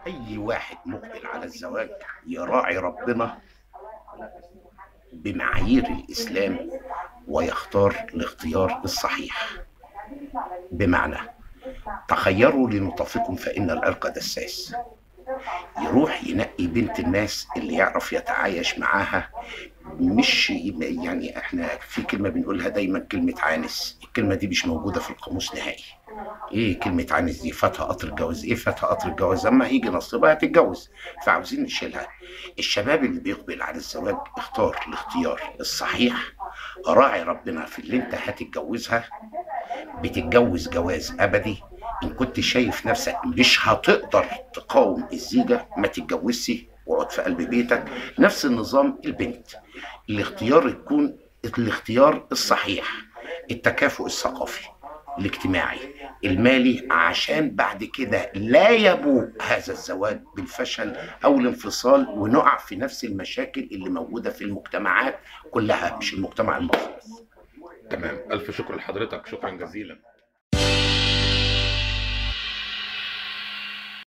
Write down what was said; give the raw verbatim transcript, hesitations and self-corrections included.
أي واحد مقبل على الزواج يراعي ربنا بمعايير الإسلام ويختار الاختيار الصحيح. بمعنى، تخيروا لنطفكم فإن العرق دساس. يروح ينقي بنت الناس اللي يعرف يتعايش معاها، مش يعني احنا في كلمة بنقولها دايما، كلمة عانس. الكلمة دي مش موجودة في القاموس نهائي. ايه كلمة عانس دي؟ فاتها قطر الجواز. ايه فاتها قطر الجواز؟ اما هيجي نصيبها هتتجوز، فعاوزين نشيلها. الشباب اللي بيقبل على الزواج اختار الاختيار الصحيح، راعي ربنا في اللي انت هتتجوزها. بتتجوز جواز ابدي. ان كنت شايف نفسك مش هتقدر تقاوم الزيجة ما تتجوزش، واقعد في قلب بيتك. نفس النظام البنت، الاختيار يكون الاختيار الصحيح، التكافؤ الثقافي الاجتماعي المالي، عشان بعد كده لا يبوء هذا الزواج بالفشل او الانفصال ونقع في نفس المشاكل اللي موجودة في المجتمعات كلها، مش المجتمع المصري بس. تمام، ألف شكر لحضرتك، شكرا جزيلا.